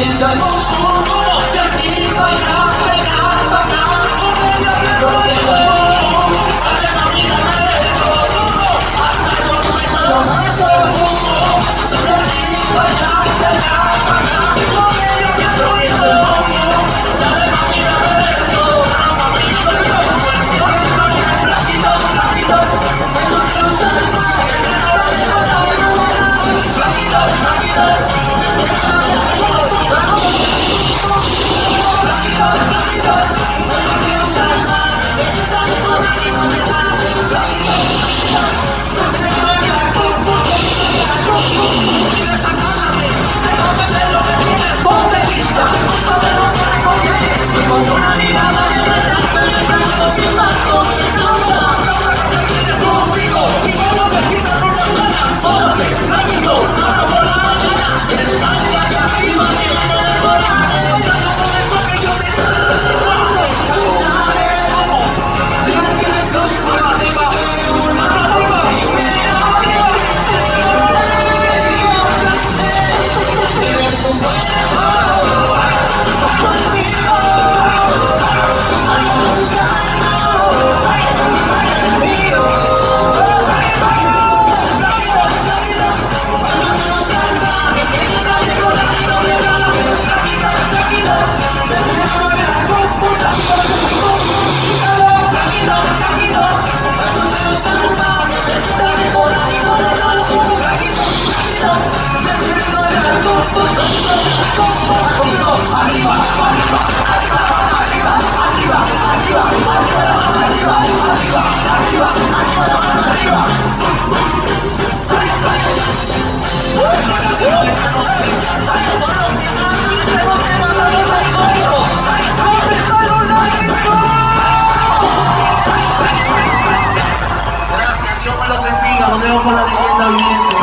Con la leyenda viviente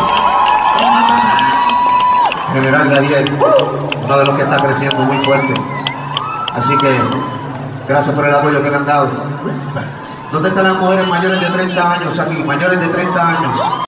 General Gadiel, uno de los que está creciendo muy fuerte. Así que gracias por el apoyo que le han dado. ¿Dónde están las mujeres mayores de 30 años aquí? Mayores de 30 años.